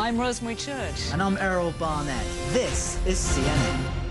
I'm Rosemary Church. And I'm Errol Barnett. This is CNN.